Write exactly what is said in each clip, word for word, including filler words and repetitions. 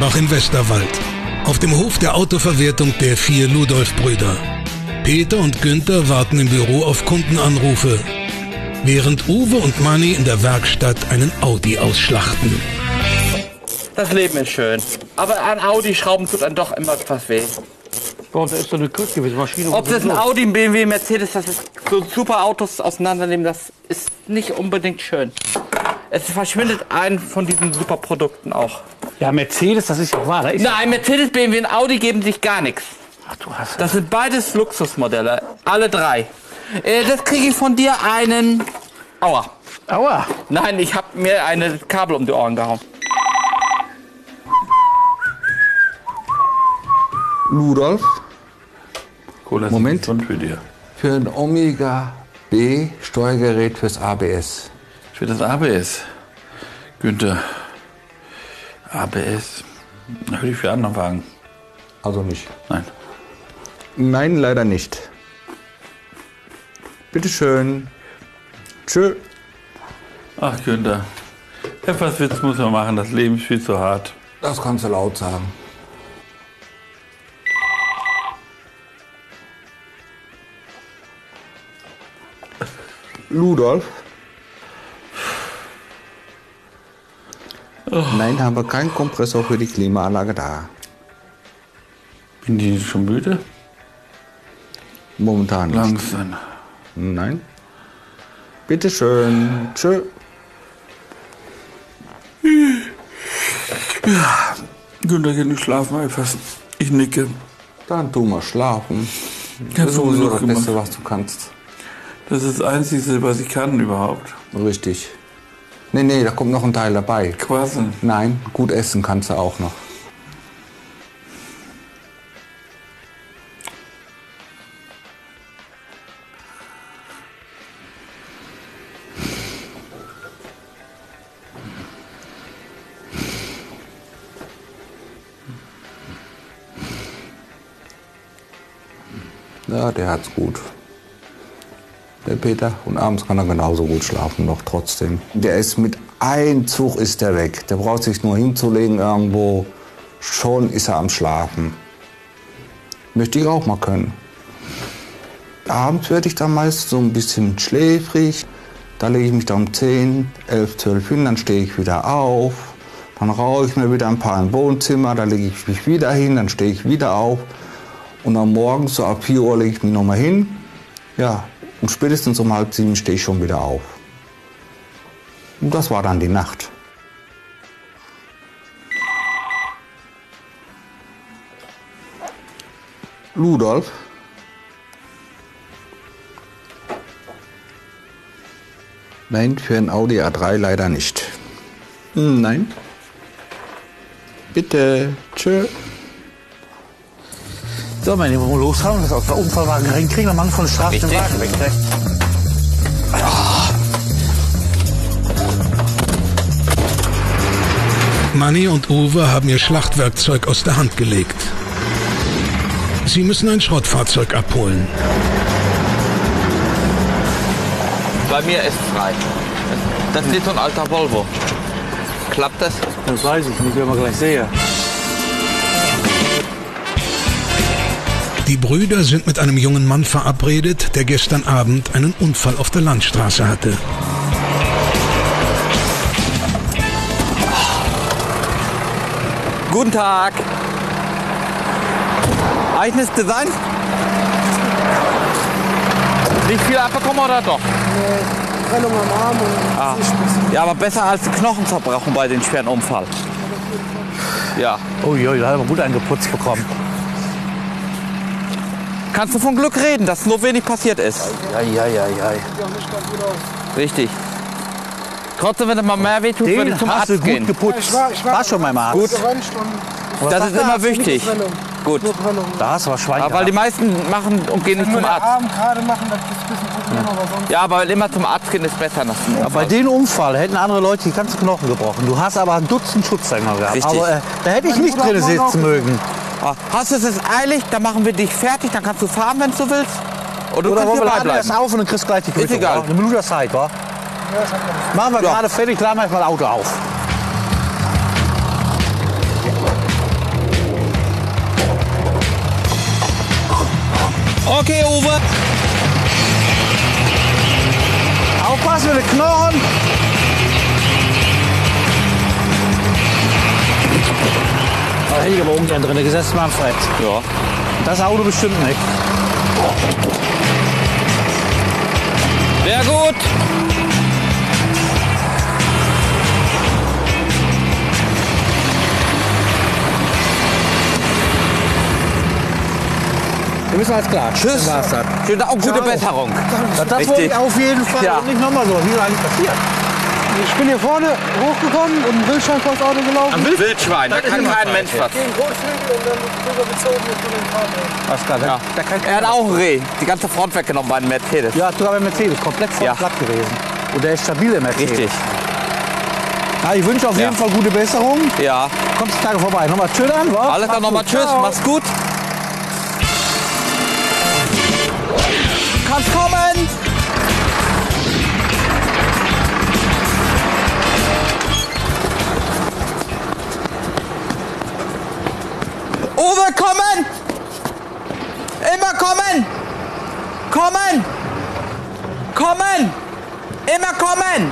Steinbach im Westerwald. Auf dem Hof der Autoverwertung der vier Ludolf-Brüder. Peter und Günther warten im Büro auf Kundenanrufe, während Uwe und Manni in der Werkstatt einen Audi ausschlachten. Das Leben ist schön. Aber an Audi-Schrauben tut einem doch immer etwas weh. Boah, da ist so eine Krücke gewesen, Maschine. Ob das ein Audi, ein B M W, ein Mercedes, das ist so super Autos auseinandernehmen, das ist nicht unbedingt schön. Es verschwindet ein von diesen super Produkten auch. Ja, Mercedes, das ist ja wahr. Da ist Nein, Mercedes, B M W und Audi geben sich gar nichts. Ach, du hast das sind beides Luxusmodelle, alle drei. Äh, das kriege ich von dir einen... Aua. Aua. Nein, ich habe mir eine Kabel um die Ohren gehauen. Ludolf. Cool, Moment. Und für dir. Für ein Omega B Steuergerät fürs A B S. Für das A B S. Günther. A B S. Würde ich für anderen Wagen. Also nicht. Nein. Nein, leider nicht. Bitte schön. Tschö. Ach, Günther. Etwas Witz muss man machen. Das Leben ist viel zu hart. Das kannst du laut sagen. Ludolf? Oh. Nein, haben wir keinen Kompressor für die Klimaanlage da. Bin die schon müde? Momentan nicht. Langsam. Nein. Bitte schön. Tschö. Ja. Günther kann nicht schlafen einfach. Ich nicke. Dann tu mal schlafen. Das ist sowieso das gemacht. Beste, was du kannst. Das ist das Einzige, was ich kann überhaupt. Richtig. Nee, nee, da kommt noch ein Teil dabei. Quasi. Nein, gut essen kannst du auch noch. Ja, der hat's gut. Der Peter. Und abends kann er genauso gut schlafen, noch trotzdem. Der ist mit einem Zug ist der weg. Der braucht sich nur hinzulegen irgendwo. Schon ist er am Schlafen. Möchte ich auch mal können. Abends werde ich dann meist so ein bisschen schläfrig. Da lege ich mich dann um zehn, elf, zwölf hin, dann stehe ich wieder auf. Dann rauche ich mir wieder ein paar im Wohnzimmer, da lege ich mich wieder hin, dann stehe ich wieder auf. Und am Morgen, so ab vier Uhr, lege ich mich noch mal hin. Ja, und spätestens um halb sieben stehe ich schon wieder auf. Und das war dann die Nacht. Ludolf? Nein, für ein Audi A drei leider nicht. Hm, nein. Bitte. Tschö. So, meine Lieben, wollen wir loshauen, das aus der Unfallwagen reinkriegen, dann machen wir von der Straße den Wagen weg. Manni und Uwe haben ihr Schlachtwerkzeug aus der Hand gelegt. Sie müssen ein Schrottfahrzeug abholen. Bei mir ist frei. Das ist so ein alter Volvo. Klappt das? Das weiß ich nicht, werden wir gleich sehen. Die Brüder sind mit einem jungen Mann verabredet, der gestern Abend einen Unfall auf der Landstraße hatte. Guten Tag. Eigenes Design? Nicht viel abbekommen oder doch? Nee, Trennung am Arm und ah. Ja, aber besser als Knochen zerbrochen bei dem schweren Unfall. Ja. Oh ja, da haben wir gut eingeputzt bekommen. Kannst du von Glück reden, dass nur wenig passiert ist? Ja, ja, ja, ja. Sieht auch nicht ganz gut aus. Richtig. Trotzdem, wenn es mal mehr wehtut, würde ich zum hast Arzt du gut gehen. geputzt. Ja, ich war, ich war, war schon beim Arzt. Gut. Das ist immer wichtig. Gut. Da hast du was Schwein. Aber weil die meisten machen und gehen nicht zum Arzt. Arm gerade machen, das ist ein bisschen Problem, aber sonst. Ja, aber immer zum Arzt gehen ist besser. Nach dem ja, bei dem Unfall hätten andere Leute die ganzen Knochen gebrochen. Du hast aber ein Dutzend Schutzsänger gehabt. Richtig. Aber äh, da hätte ich nicht drin sitzen mögen. Hast du es jetzt eilig, dann machen wir dich fertig, dann kannst du fahren, wenn du willst. Oder du Oder kannst wollen wir hierbei laden bleiben. erst auf und dann kriegst du gleich die Quittung. Ist egal. Wa? Eine Minute Zeit, wa? Machen wir Ja. gerade fertig, laden wir erst mal Auto auf. Okay, Uwe. Aufpassen mit den Knochen. Da hätte ich aber ungern drin gesessen, Manfred. Ja. Das Auto bestimmt nicht. Sehr gut. Wir müssen alles klar. Tschüss. Dann war's das. Schön, auch gute Ciao. Besserung. Das, das Richtig. wollte ich auf jeden Fall Ja. nicht nochmal so. Wie ist eigentlich passiert? Ich bin hier vorne hochgekommen und ein Wildschwein vor das Auto gelaufen. Am Wildschwein, da kann kein Mensch was. Gegen Rotflügel und dann rübergezogen mit dem Fahrrad. Alles klar. Ja. Da kann Er hat auch ein Reh. Die ganze Front weggenommen bei einem Mercedes. Ja, sogar beim Mercedes. Komplett voll Ja. platt gewesen. Und der ist stabil, der Mercedes. Richtig. Ja, ich wünsche auf jeden Ja. Fall gute Besserung. Ja. Kommst die Tage vorbei. Nochmal tschüss an, wa? Alles klar, nochmal tschüss. Ciao. Mach's gut. Kannst kommen. Uwe, kommen! Immer kommen! Kommen! Kommen! Immer kommen!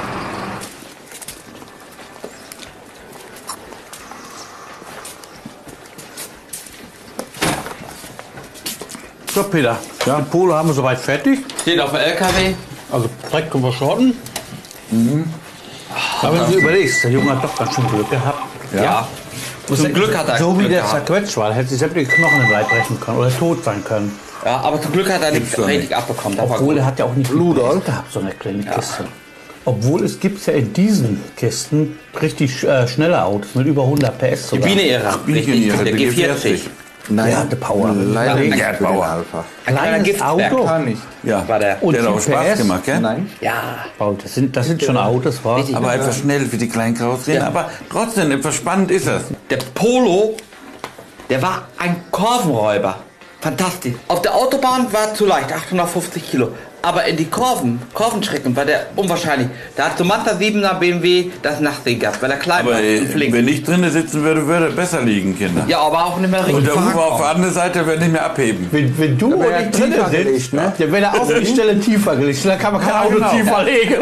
So, Peter. Ja, den Polo haben wir soweit fertig. Steht auf dem L K W. Also direkt können wir schrotten. Mhm. Aber wenn du überlegst, der Junge hat doch ganz schön Glück gehabt. Ja. Zum Glück hat er So wie Glück der gehabt. zerquetscht war, hätte sich sämtliche Knochen im Leib brechen können oder tot sein können. Ja, aber zum Glück hat er nichts richtig abbekommen. Das war Obwohl, gut. er hat ja auch nicht Blut gehabt, so eine kleine Kiste. Obwohl es gibt ja in diesen Kisten richtig äh, schnelle Autos mit über hundert P S Die sogar. Biene-Ära. Richtig. Der G vierzig. Der hatte Power. Leider Ja, nicht der für den Bauer. Alpha. Ein kleiner Kleines Giftberg. Auto. Kann nicht. Ja, War der. Und der hat auch die Spaß P S? gemacht, gell? Nein. Ja. Oh, das sind, das sind schon Autos, wa? Richtig. Aber einfach schnell wie die kleinen Karosserien. Ja. Aber trotzdem, etwas spannend ist das. Der Polo, der war ein Kurvenräuber. Fantastisch. Auf der Autobahn war zu leicht, achthundertfünfzig Kilo. Aber in die Kurven, Kurvenstrecken war der unwahrscheinlich. Da hat so mancher siebener B M W das Nachsehen gehabt, weil er klein Aber war äh, und flink. wenn ich drinnen sitzen würde, würde er besser liegen, Kinder. Ja, aber auch nicht mehr richtig Und der fahren Uwe auf der konnte. anderen Seite wird nicht mehr abheben. Wenn, wenn du wär und er ich drinnen tiefer sitzt, gelegt, ne? ja, wenn er auf die Stelle tiefer gelegt, dann kann man kein Ja, Auto genau. tiefer legen.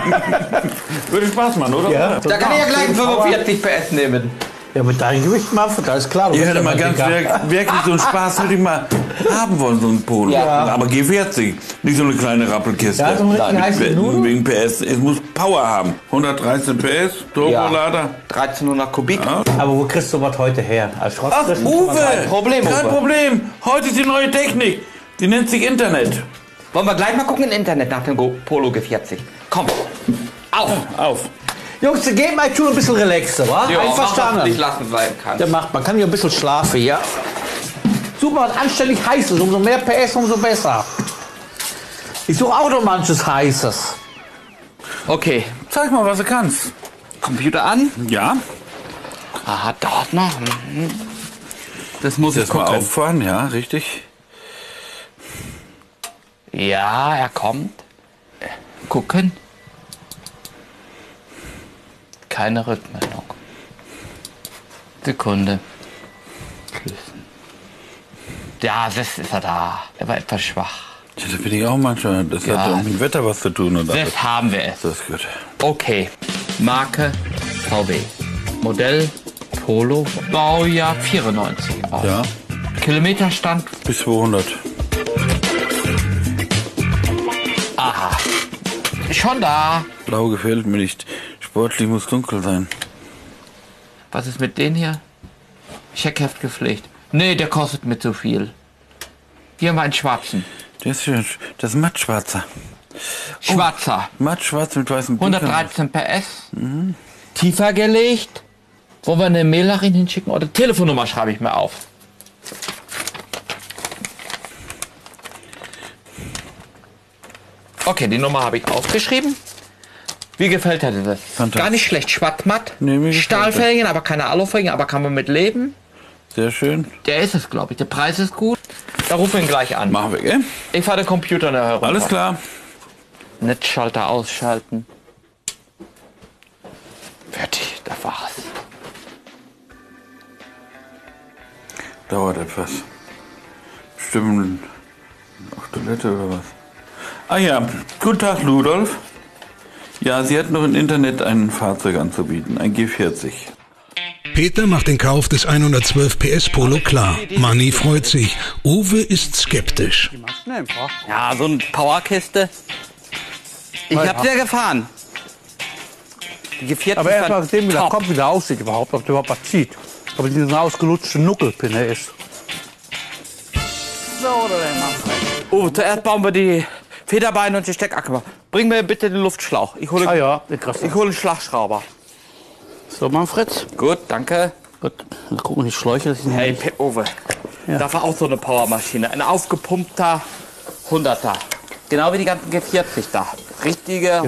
Würde Spaß machen, oder? Ja. Da kann ich ja gleich fünfundvierzig P S nehmen. Ja, mit deinem Gewicht, Manfred, da ist klar. du Ich bist hätte ja mal ganz dicker. wirk- wirklich so einen Spaß würde ich mal haben wollen, so einen Polo. Ja. Aber G vierzig, nicht so eine kleine Rappelkiste. Ja, so einen richtig Mit- heißen Nudeln. Wegen P S. Es muss Power haben. hundertdreizehn P S, Turbolader. dreizehnhundert Kubik. Aber wo kriegst du was heute her? Als Schrott Ach, kriegst du Uwe! was- Kein Problem, Kein Uwe. Problem. Heute ist die neue Technik. Die nennt sich Internet. Wollen wir gleich mal gucken im Internet nach dem Go- Polo G vierzig? Komm. Auf. Auf. Jungs, geht mal tun ein bisschen relaxer, wa? Ja, Einverstanden. nicht lassen sein kann. Der macht, man kann hier ein bisschen schlafen, ja? Super, was anständig heißes, umso mehr P S, umso besser. Ich suche auch noch manches Heißes. Okay. Zeig mal, was du kannst. Computer an. Ja. Aha, dort noch. Mhm. Das muss ich Jetzt mal gucken. auffahren, ja, richtig. Ja, er kommt. Äh, Gucken. Keine Rückmeldung. Sekunde. Schließen. Ja, das ist er da. Er war etwas schwach. Ja, da bin ich auch manchmal. Das Ja. hat ja auch mit dem Wetter was zu tun, oder? Das haben wir es. Das ist gut. Okay. Marke V W. Modell Polo. Baujahr vierundneunzig. Ja, Kilometerstand. bis zweihundert. Aha. Schon da. Blau gefällt mir nicht. Sportlich muss dunkel sein. Was ist mit denen hier? Checkheft gepflegt. Nee, der kostet mir zu viel. Hier haben wir einen schwarzen. Der ist schön. Das ist mattschwarzer. Schwarzer. Mattschwarz mit weißem Blinker. hundertdreizehn P S. Tiefer gelegt. Wollen wir eine Mail nach Ihnen hinschicken? Oder Telefonnummer schreibe ich mir auf. Okay, die Nummer habe ich aufgeschrieben. Wie gefällt dir das? Fantastisch. Gar nicht schlecht. Schwarzmatt. Nee, mir gefällt Stahlfelgen, aber keine Alufelgen, aber kann man mit leben. Sehr schön. Der ist es, glaube ich. Der Preis ist gut. Da rufen wir ihn gleich an. Machen wir, gell? Ich fahre den Computer nachher runter. Alles klar. Netzschalter ausschalten. Fertig, da war's. Dauert etwas. Bestimmt Auf Toilette oder was? Ah ja, guten Tag, Ludolf. Ja, Sie hatten noch im Internet ein Fahrzeug anzubieten, ein G vierzig. Peter macht den Kauf des hundertzwölf P S Polo klar. Manni freut sich. Uwe ist skeptisch. Ja, so eine Powerkiste. Ich Ja, hab ja. ja gefahren. Die G vierzig Aber erst mal war sehen, wie der top. Kopf wieder aussieht überhaupt, ob der überhaupt was zieht. Ob es diese ausgelutschte Nuckelpinne ist. So, oder der Manfred. Oh, zuerst bauen wir die Federbeine und die Steckachse. Bring mir bitte den Luftschlauch. Ich hole, Ah ja, den kriegst du. ich hole einen Schlagschrauber. So, Manfred. Gut, danke. Gut, dann gucken wir die Schläuche. Das sind Hey, nicht- P- Uwe. Ja. Das war auch so eine Powermaschine. Ein aufgepumpter Hunderter. Genau wie die ganzen G vierzig da. Richtige.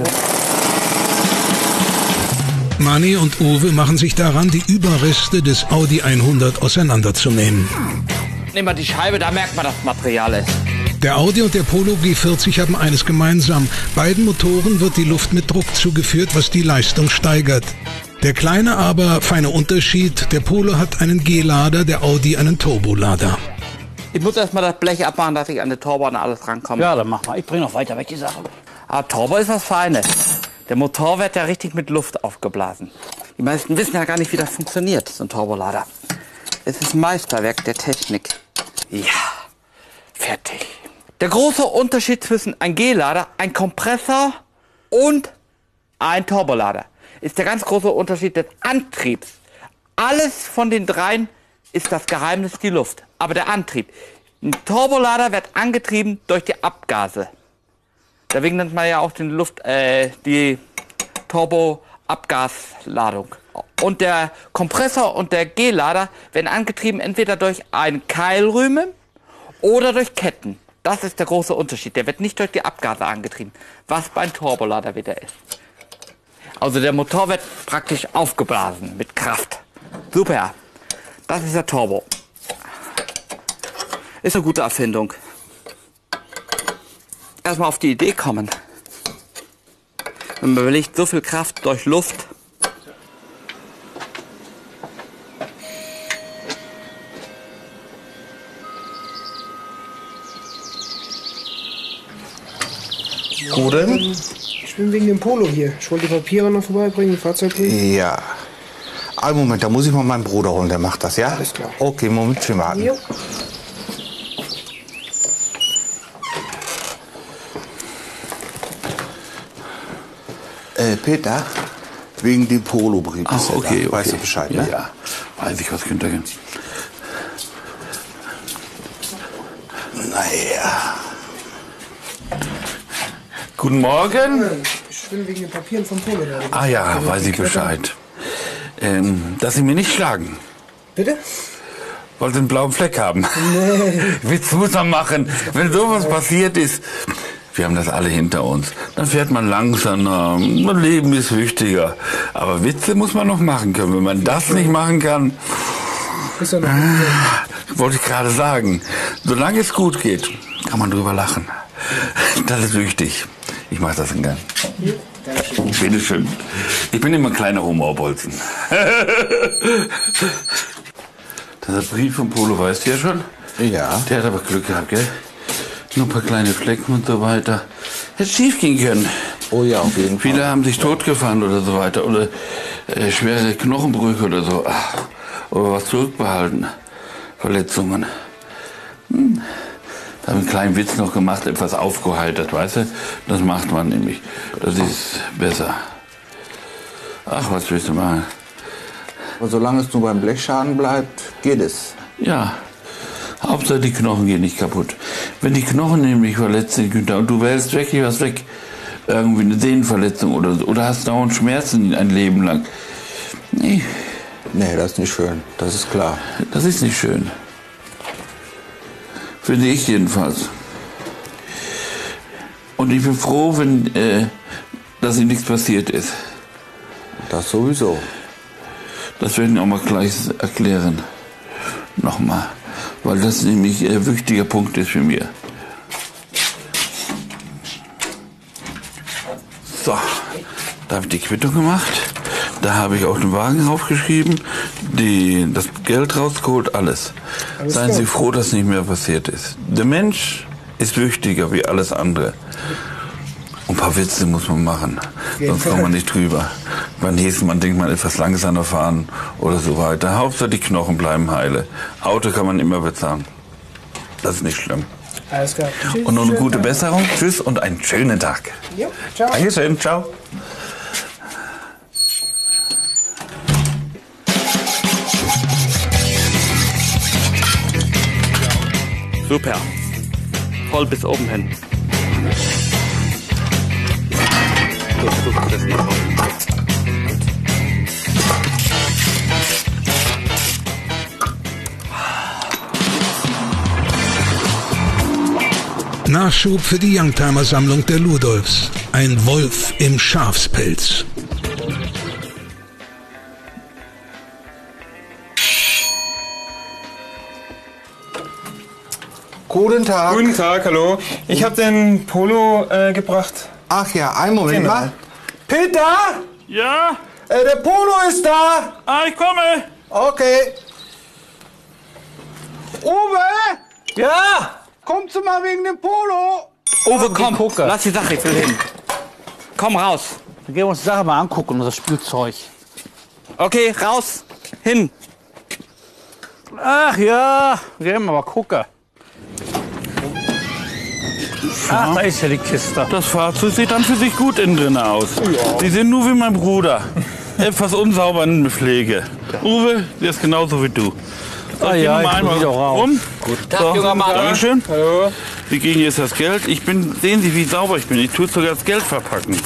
Manni und Uwe machen sich daran, die Überreste des Audi hundert auseinanderzunehmen. Nimm mal die Scheibe, da merkt man, dass Material ist. Der Audi und der Polo G vierzig haben eines gemeinsam. Beiden Motoren wird die Luft mit Druck zugeführt, was die Leistung steigert. Der kleine, aber feine Unterschied, der Polo hat einen G-Lader, der Audi einen Turbolader. Ich muss erst mal das Blech abmachen, dass ich an die Turbo und alles rankomme. Ja, dann mach mal. Ich bring noch weiter weg die Sachen. Aber Turbo ist was Feines. Der Motor wird ja richtig mit Luft aufgeblasen. Die meisten wissen ja gar nicht, wie das funktioniert, so ein Turbolader. Es ist ein Meisterwerk der Technik. Ja, fertig. Der große Unterschied zwischen ein G-Lader, ein Kompressor und ein Turbolader ist der ganz große Unterschied des Antriebs. Alles von den dreien ist das Geheimnis die Luft. Aber der Antrieb. Ein Turbolader wird angetrieben durch die Abgase. Deswegen nennt man ja auch den Luft, äh, die Turbo-Abgasladung. Und der Kompressor und der G-Lader werden angetrieben entweder durch einen Keilriemen oder durch Ketten. Das ist der große Unterschied. Der wird nicht durch die Abgase angetrieben, was beim Turbolader wieder ist. Also der Motor wird praktisch aufgeblasen mit Kraft. Super. Das ist der Turbo. Ist eine gute Erfindung. Erstmal auf die Idee kommen. Wenn man überlegt, so viel Kraft durch Luft. Wo denn? Ich bin wegen dem Polo hier. Ich wollte die Papiere noch vorbeibringen, Fahrzeugbrief. Ja. Einen Moment, da muss ich mal meinen Bruder holen, der macht das, ja? Alles klar. Okay, Moment, schön warten. Jo. Äh, Peter, wegen dem Polo-Brief. Ach, ist er okay, da. okay. Weißt du Bescheid, ja, ne? ja, weiß ich, was könnte gehen. Naja. Guten Morgen. Ich bin wegen den Papieren vom Polo da. Ah ja, weiß ich Bescheid. Ähm, dass Sie mir nicht schlagen. Bitte? Weil Sie einen blauen Fleck haben. Nee. Witz muss man machen. Wenn sowas passiert ist, wir haben das alle hinter uns. Dann fährt man langsamer. Das Leben ist wichtiger. Aber Witze muss man noch machen können. Wenn man das nicht machen kann, Ist ja noch wollte ich gerade sagen. Solange es gut geht, kann man drüber lachen. Das ist wichtig. Ich mache das gern. Bitte schön. Ich bin immer ein kleiner Humorbolzen. Das ist der Brief vom Polo, weißt du ja schon? Ja. Der hat aber Glück gehabt, gell? Nur ein paar kleine Flecken und so weiter. Hätte schief gehen können. Oh ja, auf jeden Fall. Viele haben sich totgefahren oder so weiter. Oder äh, schwere Knochenbrüche oder so. Ach, oder was zurückbehalten. Verletzungen. Hm. Da habe ich einen kleinen Witz noch gemacht, etwas aufgeheitert, weißt du? Das macht man nämlich. Das ist besser. Ach, was willst du machen? Aber solange es nur beim Blechschaden bleibt, geht es. Ja, Hauptsache die Knochen gehen nicht kaputt. Wenn die Knochen nämlich verletzt sind, Günther, und du wälzt wirklich was weg, irgendwie eine Sehnenverletzung oder so, oder hast dauernd Schmerzen ein Leben lang. Nee, Nee, das ist nicht schön. Das ist klar. das ist nicht schön. Finde ich jedenfalls. Und ich bin froh, wenn, äh, dass ihm nichts passiert ist. Das sowieso. Das werden wir auch mal gleich erklären. Nochmal. Weil das nämlich ein wichtiger Punkt ist für mich. So, da habe ich die Quittung gemacht. Da habe ich auch den Wagen aufgeschrieben, die, das Geld rausgeholt, alles. Alles Seien klar. Sie froh, dass nicht mehr passiert ist. Der Mensch ist wichtiger wie alles andere. Und ein paar Witze muss man machen, sonst kommt man nicht drüber. Beim nächsten Mal denkt man etwas langsamer fahren oder so weiter. Hauptsache die Knochen bleiben heile. Auto kann man immer bezahlen. Das ist nicht schlimm. Alles klar. Tschüss, Und noch eine schönen gute Tag. Besserung. Tschüss und einen schönen Tag. Jo, ciao. Dankeschön, ciao. Super. Voll bis oben hin. So, so ist das nicht. Nachschub für die Youngtimer-Sammlung der Ludolfs. Ein Wolf im Schafspelz. Guten Tag. Guten Tag, hallo. Ich habe den Polo äh, gebracht. Ach ja, einen Moment Genau. mal. Peter! Ja, Äh, der Polo ist da! ah, ich komme. Okay. Uwe! Ja! Kommst du mal wegen dem Polo? Uwe, komm, gucke. lass die Sache, ich will hin. Komm raus. Dann gehen wir uns die Sache mal angucken, unser Spielzeug. Okay, raus. Hin. Ach ja, gehen wir mal gucken. Ach, da ist ja die Kiste. Das Fahrzeug sieht dann für sich gut innen drin aus. Sie sind nur wie mein Bruder. Etwas unsauber in der Pflege. Uwe, der ist genauso wie du. So, Ah ich geh ja, noch mal ich einmal bin auch raus. rum. Tag, So, junger Mann. Dankeschön. Hallo. Wir kriegen jetzt das Geld. Ich bin, sehen Sie, wie sauber ich bin. Ich tue sogar das Geld verpacken.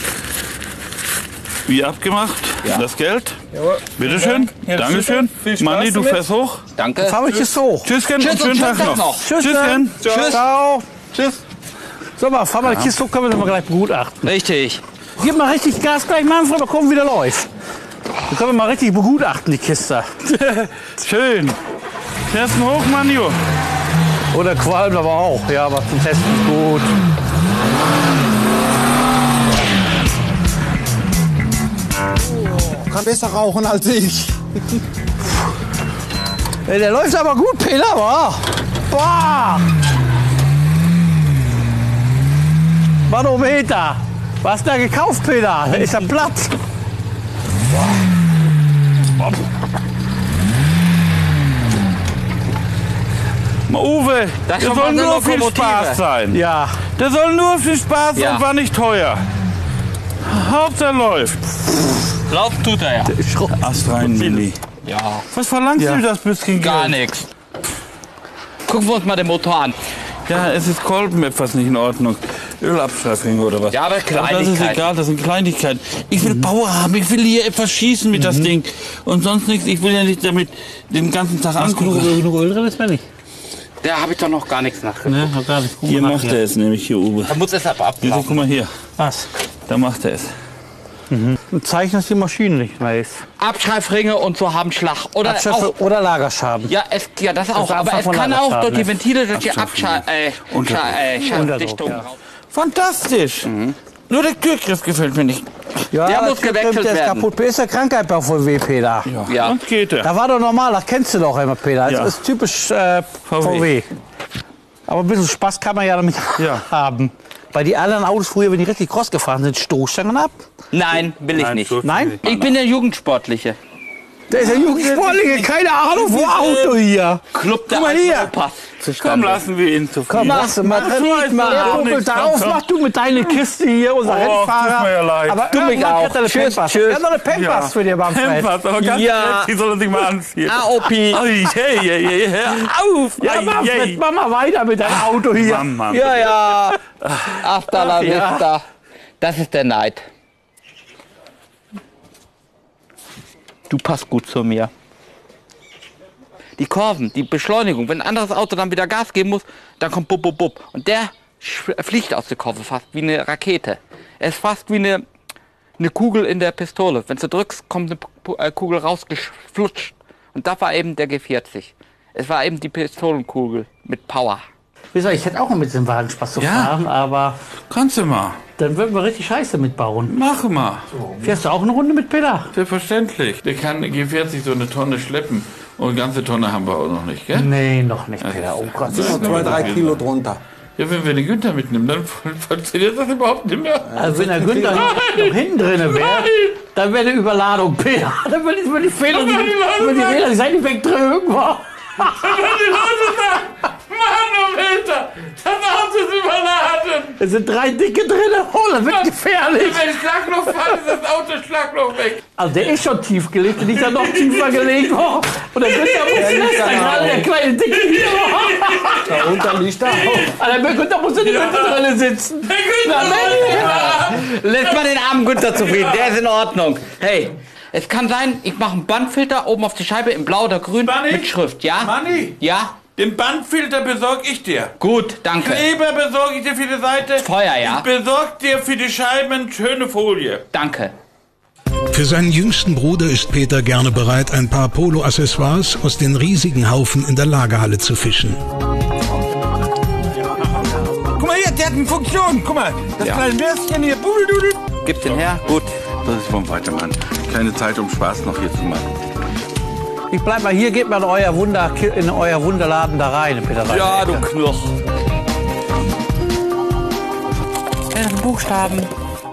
Wie abgemacht, das Geld. Jawohl. Bitteschön. Ja, Dankeschön. super. Viel Spaß Manni, du damit. fährst hoch. Danke. Fahr ich jetzt hoch. Tschüsschen Tschüss und schönen und Tag schönen Tag noch. noch. Tschüss. Tschüsschen. Ciao. Tschüss. So, mal, fahr mal die Kiste hoch, können wir das mal gleich begutachten. Richtig. Gib mal richtig Gas gleich, Manfred, mal gucken, wie der läuft. Dann können wir mal richtig begutachten, die Kiste. Schön. Fährst du hoch, Manjo? Oder qualmt aber auch. Ja, aber zum Testen ist gut. Kann besser rauchen als ich. Ey, der läuft aber gut, Peter, wa? Boah! Manometer. Was hast du da gekauft, Peter? Der ist ja platt. Uwe, Das ist der schon soll mal eine nur viel Lokomotive. Spaß sein. Ja. Der soll nur viel Spaß Ja. und war nicht teuer. Hauptsache läuft. Laufen tut er ja. Ast rein, Milli. Ja. Was verlangst Ja. du das bisschen Gar Geld? nichts. Gucken wir uns mal den Motor an. Ja, es ist Kolben etwas nicht in Ordnung. Ölabschleifung oder was? Ja, aber das ist Kleinigkeiten. egal, das sind Kleinigkeiten. Ich will Power haben, ich will hier etwas schießen mit das Ding. Und sonst nichts, ich will ja nicht damit den ganzen Tag angucken. Genug Öl drin ist, wenn nicht. Da habe ich doch noch gar nichts nachgeguckt. Ne, noch gar nicht. Guck Hier mal macht nach er es nämlich, hier Uwe. Da muss es aber Hier, so, ablaufen. guck mal hier, Was? da macht er es. Ein Zeichen, dass die Maschine nicht mehr ist. Abschreibringe und so haben Schlag. Oder Abschöpfe auch, oder Lagerschaden. ja, es, ja, das auch. ist Aber einfach es von kann auch Lagerschaden, durch die ne? Ventile, durch die Abschöpfen. Abscha äh, Unterdruck. Scha äh, Unterdruck, Schalldichtung. ja. Fantastisch. Nur der Türgriff gefällt mir nicht. Ja, Der das muss stimmt, gewechselt der ist werden. kaputt. Ist ja Krankheit bei V W, Peter. Ja, Ja. sonst geht er. Da war doch normal, das kennst du doch immer, Peter. Das Ja. ist typisch äh, V W. V W. Aber ein bisschen Spaß kann man ja damit Ja. haben. Bei die anderen Autos früher, wenn die richtig cross gefahren sind, Stoßstangen ab. Nein, will ich Nein, nicht. so- Nein? Ich bin der Jugendsportliche. Der ist ja Jugendsportliche, keine Ahnung, wo Auto hier. Club der Guck mal alten hier. Opas. Komm, lassen wir ihn zufrieden. Komm, machst du mal, Ach, so nicht ist mal. das auch Kumpel, nichts. darauf Komm, mach du mit deiner Kiste hier, unser Oh, Rennfahrer. tut mir ja leid. Aber Du mich irgendwann auch. kriegt er eine Tschüss, Pampers. tschüss. Wir haben noch eine Pampers Ja. für dich, Manfred. Pampers, aber ganz Ja. ehrlich, die sollen sich mal anziehen. A O P. Ui, hey, hey, hey, hör auf. Ja, Ei, Manfred, ei. mach mal weiter mit deinem Auto hier. Mama. Ja, ja. Hasta la Ach, ja. vista. Das ist der Neid. Du passt gut zu mir. Die Kurven, die Beschleunigung, wenn ein anderes Auto dann wieder Gas geben muss, dann kommt bub, bub, bub. Und der sch- fliegt aus der Kurve fast wie eine Rakete. Er ist fast wie eine, eine Kugel in der Pistole. Wenn du drückst, kommt eine Pu- äh, Kugel rausgeflutscht. Und das war eben der G vierzig. Es war eben die Pistolenkugel mit Power. Wie gesagt, ich hätte auch mal mit dem Wagen Spaß zu Ja. fahren, aber Kannst du mal. dann würden wir richtig Scheiße mitbauen. Mach mal. Fährst du auch eine Runde mit Peter? Selbstverständlich. Der kann G vierzig so eine Tonne schleppen. Und eine ganze Tonne haben wir auch noch nicht, gell? Nee, noch nicht, Peter. Oh Gott. Zwei, drei Kilo drunter. Ja, wenn wir den Günther mitnehmen, dann funktioniert das überhaupt nicht mehr. Also wenn der Günther noch hinten drin wäre, dann wäre eine Überladung, Peter. Dann würde ich, würd ich Fehler, die, die, die Räder, die seien nicht wegdrehen irgendwo. Wenn die Leute sagen, Mann, oh Peter, das Auto ist überladen. Es sind drei Dicke drin, oh, das wird gefährlich. Wenn Schlagloch fällt, ist das Auto Schlagloch weg. Also der ist schon tief gelegt, und nicht dann noch tiefer gelegt. Oh. Und der Günther muss lästern, gerade der kleine Dicke hier. Da unten liegt er auch. Also der Günther muss in die Mitte drin sitzen. Der Günther Na, Lässt mal den armen Günther zufrieden, der ist in Ordnung. Hey, es kann sein, ich mache einen Bandfilter oben auf die Scheibe in blau oder grün Manni? mit Schrift, ja? Manni, Ja? den Bandfilter besorge ich dir. Gut, danke. Kleber besorge ich dir für die Seite. Feuer, ja? Ich besorge dir für die Scheiben schöne Folie. Danke. Für seinen jüngsten Bruder ist Peter gerne bereit, ein paar Polo-Accessoires aus den riesigen Haufen in der Lagerhalle zu fischen. Guck mal hier, der hat eine Funktion. Guck mal, das Ja. kleine Würstchen hier. Budeldudel. Gib den her. Gut. Das ist vom Weitermann. Keine Zeit, um Spaß noch hier zu machen. Ich bleib mal hier, geht mal in euer, Wunder, in euer Wunderladen da rein, Peter. Ja, du Knirsch. Ja, das sind Buchstaben.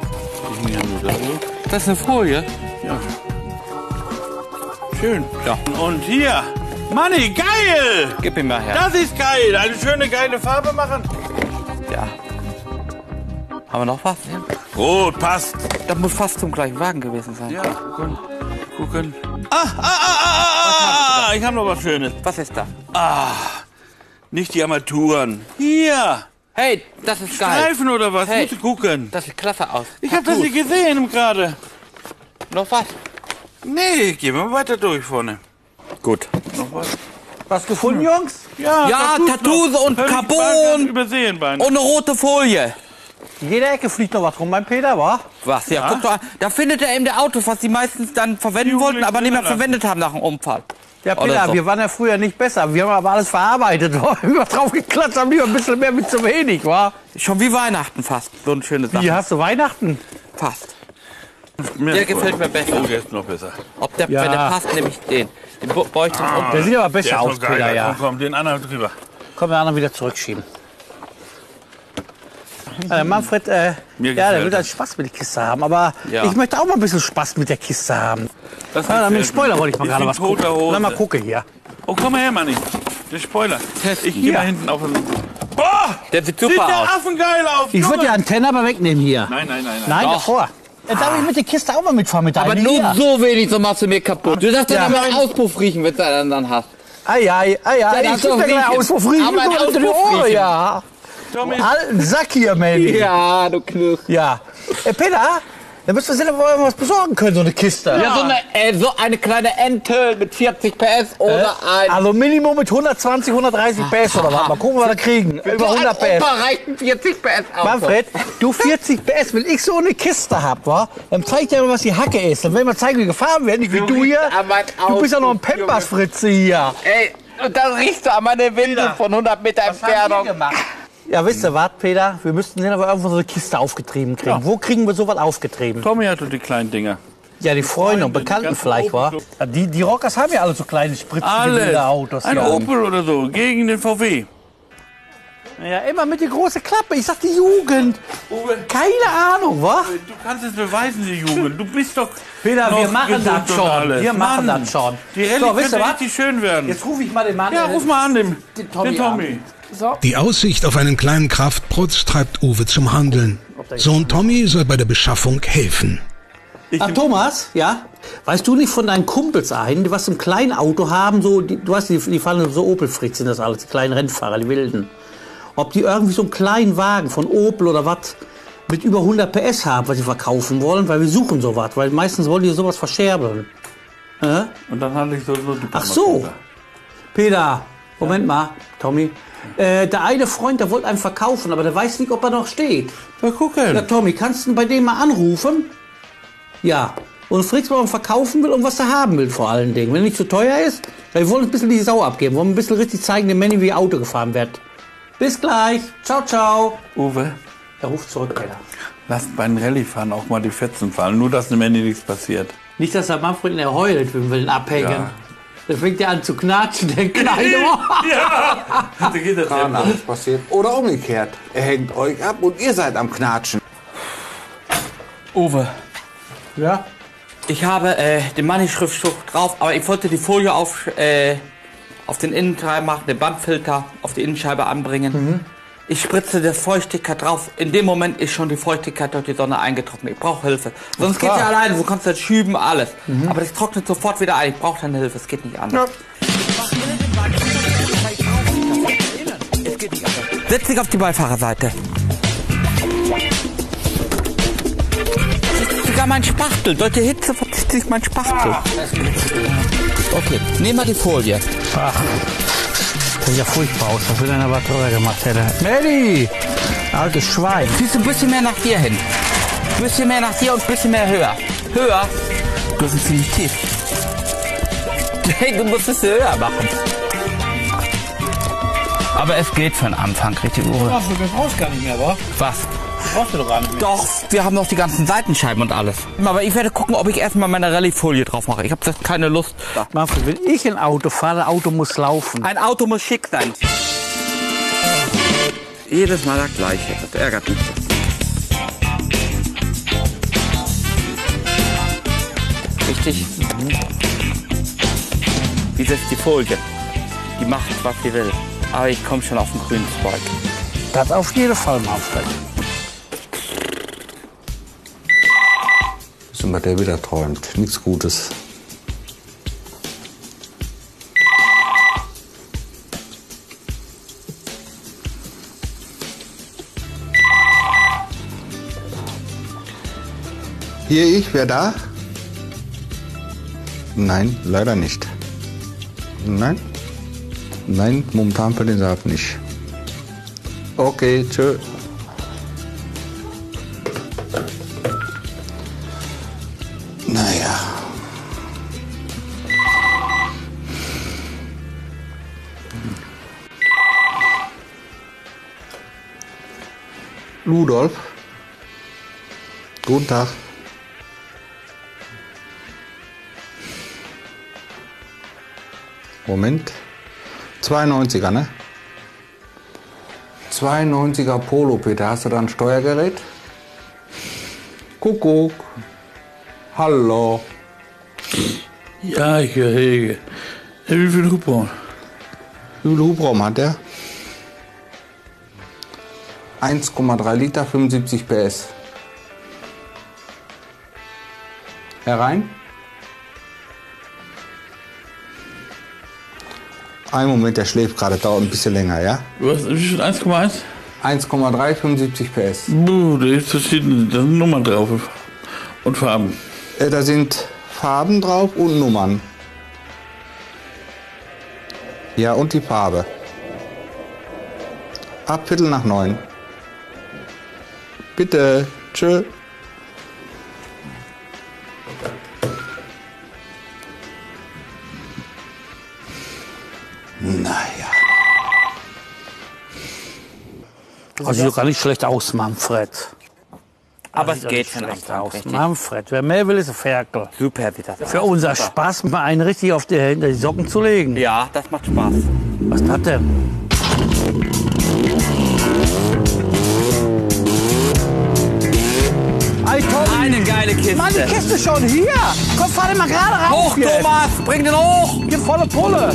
Das ist eine Folie. Ja. Schön. Ja. Und hier. Manni, geil! Gib ihn mal her. Das ist geil. Eine schöne, geile Farbe machen. Ja. Haben wir noch was? Rot, passt. Das muss fast zum gleichen Wagen gewesen sein. Ja, gucken. Gucken. Ah, ah, ah, ah, ah, ah. Ich habe noch was Schönes. Was ist da? Ah, nicht die Armaturen. Hier. Hey, das ist geil. Streifen oder was? Hey. Musst du gucken. Das sieht klasse aus. Ich habe das nicht gesehen gerade. Noch was? Nee, gehen wir mal weiter durch vorne. Gut. Noch was? Was gefunden, Jungs? Ja, Ja, Tattoos noch. und Völlig Carbon. Übersehen, Bein. Und eine rote Folie. In jeder Ecke fliegt noch was rum beim Peter, wa? Was? Ja, guck doch an. Da findet er eben der Autos, was sie meistens dann verwenden wollten, aber nicht mehr verwendet haben nach dem Unfall. Ja, Oder Peter, so. wir waren ja früher nicht besser. Wir haben aber alles verarbeitet. Wir haben drauf geklatscht, haben lieber ein bisschen mehr mit zu wenig, wa? Schon wie Weihnachten fast. So eine schöne Sache. Wie, hast du Weihnachten? Fast. Mehr Der gefällt mir besser. Oh, der ist noch besser. Ob der, Ja. wenn der passt, nehme ich den. Den bo- baue ich zum Unten. Der sieht aber besser Der ist aus, noch geil. Peter, ja. Komm, komm, den anderen drüber. Komm, wir anderen wieder zurückschieben. Äh, Manfred, äh, Mir ja, der gefällt will halt das. Spaß mit der Kiste haben, aber Ja. ich möchte auch mal ein bisschen Spaß mit der Kiste haben. Das Ja, dann mit dem gefällt Spoiler mir. wollte ich mal Ist gerade wie was gucken. tote Hose. Na, mal gucken hier. Oh, komm mal her, Manni. Der Spoiler. Ich Hier. gehe mal hinten auf den... Boah! Der sieht Sieht super der aus. Affengeil aus. Ich würde die Junge. Antenne aber wegnehmen hier. Nein, nein, nein, nein. Nein, Doch. davor. Äh, darf ich mit der Kiste auch mal mitfahren mit Aber deinen nur hier? so wenig, so machst du mir kaputt. Du darfst ja Ja. dann mal einen Auspuff riechen, wenn du einen dann hast. Ei, ei, ei, ei, Ja, da ich tut doch mir gleich riechen. Auspuff riechen. Aber ein Guck mal, die Auspuff Ohren, riechen. ja. Tommy. Alten Sack hier, Manny. Ja, du Knirsch. Ja. Äh, Peter, da müssen wir sehen, ob wir was besorgen können, so eine Kiste. Ja, so eine, äh, so eine kleine Ente mit vierzig P S oder ein... Also Minimum mit hundertzwanzig, hundertdreißig P S oder was. Mal gucken, was wir da kriegen. Über hundert P S. Opa reichen vierzig P S aus. Manfred, du vierzig P S, wenn ich so eine Kiste hab, wa, dann zeig ich dir mal, was die Hacke ist. Dann werden wir zeigen, wie gefahren werden, nicht wie du hier. an mein Du bist ja noch ein Auto, Pampas-Fritze hier. Ey, und dann riechst du an meine Windel von hundert Meter Entfernung. Ja, wisst ihr was, Peter? Wir müssten den aber irgendwo so eine Kiste aufgetrieben kriegen. Ja. Wo kriegen wir sowas aufgetrieben? Tommy hat doch die kleinen Dinger. Ja, die Freunde und die Bekannten ganzen vielleicht, wa? Opel- Ja, die, die Rockers haben ja alle so kleine spritzige Alles. Autos. Ein ja. Opel oder so, gegen den V W. Ja, immer mit der großen Klappe. Ich sag die Jugend. Uwe, Keine Ahnung, wa? du kannst es beweisen, die Jugend. Du bist doch Peter, wir noch machen gesund das und schon. alles. Wir machen Mann, das schon. Die Rallye So, wisst ihr könnte was? richtig schön werden. Jetzt rufe ich mal den Mann. Ja, ruf mal an, den, Den Tommy den Tommy. Die Aussicht auf einen kleinen Kraftprotz treibt Uwe zum Handeln. Sohn Tommy soll bei der Beschaffung helfen. Ach, Thomas, ja? Weißt du nicht von deinen Kumpels einen, die was im kleinen Auto haben, so, die, du weißt, die, die fahren so Opel-Fritz, sind das alles, die kleinen Rennfahrer, die Wilden. Ob die irgendwie so einen kleinen Wagen von Opel oder was mit über hundert P S haben, was sie verkaufen wollen, weil wir suchen sowas, weil meistens wollen die sowas verscherbeln. Äh? Und dann hatte ich so, so die Ach so. Peter, Moment mal, Tommy. Äh, der eine Freund, der wollte einen verkaufen, aber der weiß nicht, ob er noch steht. Ja, gucken. Ja, Tommy, kannst du bei dem mal anrufen? Ja. Und fragst mal, ob er verkaufen will und was er haben will vor allen Dingen. Wenn er nicht zu teuer ist, weil wir wollen ein bisschen die Sau abgeben. Wir wollen ein bisschen richtig zeigen, dem Manny, wie Auto gefahren wird. Bis gleich. Ciao, ciao. Uwe, Er ruft zurück, Peter. lass beim Rallye-Fahren auch mal die Fetzen fallen. Nur, dass dem Ende nichts passiert. Nicht, dass der Manfred in der heult, wenn wir ihn abhängen. Ja. Da fängt er an zu knatschen, der Kleine. Ja, da geht das Kann ja. alles passieren. Oder umgekehrt. Er hängt euch ab und ihr seid am Knatschen. Uwe, Ja? ich habe äh, den Money-Schriftstück drauf, aber ich wollte die Folie auf, äh, auf den Innenteil machen, den Bandfilter auf die Innenscheibe anbringen. Mhm. Ich spritze der Feuchtigkeit drauf. In dem Moment ist schon die Feuchtigkeit durch die Sonne eingetrocknet. Ich brauche Hilfe. Sonst geht ja alleine. Du kannst das schüben, alles. Mhm. Aber das trocknet sofort wieder ein. Ich brauche deine Hilfe. Es geht nicht anders. Ja. Es geht nicht anders. Setz dich auf die Beifahrerseite. Das ist sogar mein Spachtel. Durch die Hitze verzieht sich mein Spachtel. Okay, nehmen wir die Folie. Ach. Das sieht ja furchtbar aus, was will einer was teurer gemacht hätte. Melli! Altes Schwein. Ziehst du ein bisschen mehr nach hier hin. Ein bisschen mehr nach hier und ein bisschen mehr höher. Höher? Das ist ziemlich tief. Hey, du musst es höher machen. Aber es geht für den Anfang, richtig, Uwe. Ach, du brauchst gar nicht mehr, wa? Was? Brauchst du doch gar nicht mehr. Doch, wir haben noch die ganzen Seitenscheiben und alles. Aber ich werde gucken, ob ich erstmal meine Rallye-Folie drauf mache. Ich habe jetzt keine Lust. Manfred, wenn ich ein Auto fahre, ein Auto muss laufen. Ein Auto muss schick sein. Jedes Mal das Gleiche. Das ärgert mich. Richtig. Mhm. Wie ist die Folie? Die macht, was sie will. Aber ich komme schon auf den grünen Zweig. Das auf jeden Fall, Manfred. Wissen wir, der wieder träumt. Nichts Gutes. Hier ich, wer da? Nein, leider nicht. Nein? Nein, momentan für den Saab nicht. Okay, tschö. Naja. Ludolf. Guten Tag. Moment. zweiundneunziger, ne? zweiundneunziger Polo, Peter. Hast du da ein Steuergerät? Kuckuck. Hallo. Ja, ich höre Helge. Wie viel Hubraum? Wie viel Hubraum hat der? eins Komma drei Liter, fünfundsiebzig P S. Herein? Ein Moment, der schläft gerade, dauert ein bisschen länger, ja? Was? Wie viel? eins Komma eins? eins Komma drei, fünfundsiebzig P S. Buh, da ist verschiedene, da sind Nummern drauf und Farben. Äh, da sind Farben drauf und Nummern. Ja, und die Farbe. Ab Viertel nach neun. Bitte. Tschö. Naja. Das sieht doch gar nicht schlecht aus, Manfred. Aber Das es sieht doch geht nicht für den schlecht Anfang. aus. Richtig. Manfred, wer mehr will, ist ein Ferkel. Super sieht das aus. Für unser Super. Spaß mal einen richtig auf die, hinter die Socken zu legen. Ja, das macht Spaß. Was ist das denn? Hey, Tom, Eine geile Kiste. Mann, die Kiste schon hier. Komm, fahr den mal gerade raus. Hoch, jetzt. Thomas! Bring den hoch! Hier volle Pulle.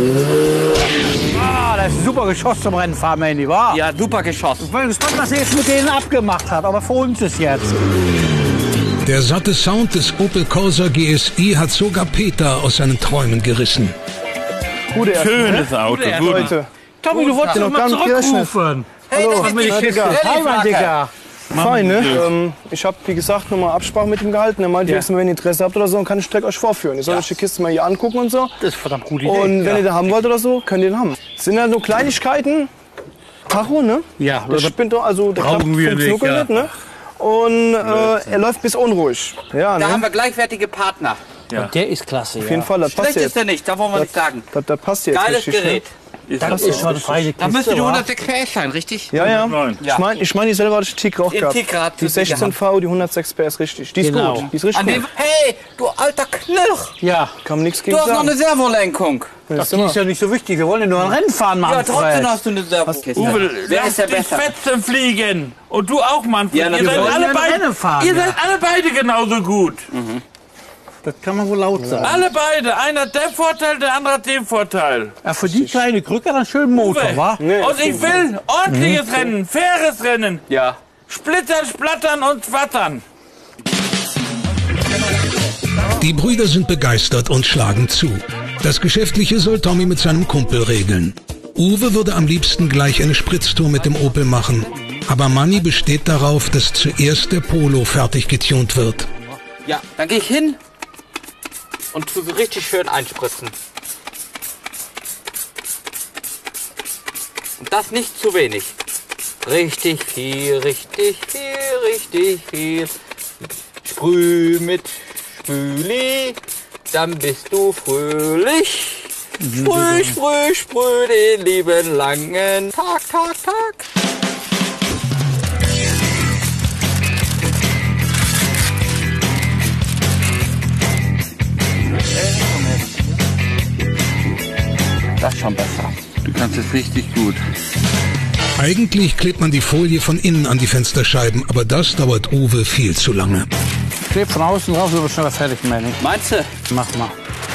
Ah, das ist ein super Geschoss zum Rennfahren, Mandy, wa? Ja, super Geschoss. Ich bin gespannt, was er jetzt mit denen abgemacht hat. Aber für uns ist jetzt. Der satte Sound des Opel Corsa G S I hat sogar Peter aus seinen Träumen gerissen. Gute Erste, Schönes Auto, Gute gut. Leute. Tommy, du wolltest noch noch mal gar nicht gerechnet. zurückrufen. Hallo, Was mit die ja, Kiste? Digga. Hi, mein Digga. Fein, ne? Ähm, ich habe, wie gesagt, nochmal Absprache mit ihm gehalten. Er meinte, Ja. wenn ihr Interesse habt oder so, dann kann ich Streck euch vorführen. Ihr sollt euch die Kiste mal hier angucken und so. Das ist verdammt gute Idee. Und wenn ja. ihr den haben wollt oder so, könnt ihr den haben. Es sind ja nur Kleinigkeiten. Tacho, ne? Ja, Der spinnt doch, also der brauchen klappt wir vom nicht, Knuckel ja. nicht, ne? Und äh, er läuft bis unruhig. Ja, Da ne? haben wir gleichwertige Partner. Der ist klasse, Auf jeden Fall, das passt Schlecht ist jetzt. der nicht, da wollen wir nicht sagen. Das, das passt jetzt Geiles richtig, Gerät. Ne? Ist Das ist schon eine feine Da Kiste. müsste die wa? hundertsechs P S sein, richtig? Ja, ja. Nein. Ich meine, ich mein, die selber hatte ich Tigra auch Den gehabt. Tigra hat Die sie gehabt. sechzehn V, die hundertsechs P S, richtig. Die ist Genau. gut. Die ist richtig An dem, gut. hey, du alter Knirch! Ja, Kann man nichts gegen Du hast noch sagen. eine Servolenkung. das ist ja nicht so wichtig. Wir wollen ja nur ein Rennen fahren, Ja, Manfred. trotzdem hast du eine Servokiste. Uwe, Wer lass ist der die besser? Fetzen fliegen. Und du auch, Manfred. Ja, na, ihr wir seid wollen alle ja ein beide, Rennen fahren, ihr ja. seid alle beide genauso gut. Das kann man wohl laut sagen. Alle beide. Einer hat den Vorteil, der andere hat den Vorteil. Ja, für die kleine Krücke dann schön Motor, Uwe, wa? Und ich will ordentliches Rennen, faires Rennen. Ja. Splittern, splattern und schwattern. Die Brüder sind begeistert und schlagen zu. Das Geschäftliche soll Tommy mit seinem Kumpel regeln. Uwe würde am liebsten gleich eine Spritztour mit dem Opel machen. Aber Manni besteht darauf, dass zuerst der Polo fertig getunt wird. Ja, dann gehe ich hin und tu so richtig schön einspritzen. Und das nicht zu wenig. Richtig viel, richtig viel, richtig viel. Sprüh mit Spüli, dann bist du fröhlich. Sprüh, sprüh, sprüh den lieben langen Tag, Tag, Tag. Das ist schon besser. Du kannst es richtig gut. Eigentlich klebt man die Folie von innen an die Fensterscheiben, aber das dauert Uwe viel zu lange. Kleb von außen drauf, so wird schneller fertig, Manny. Meinst du? Mach mal.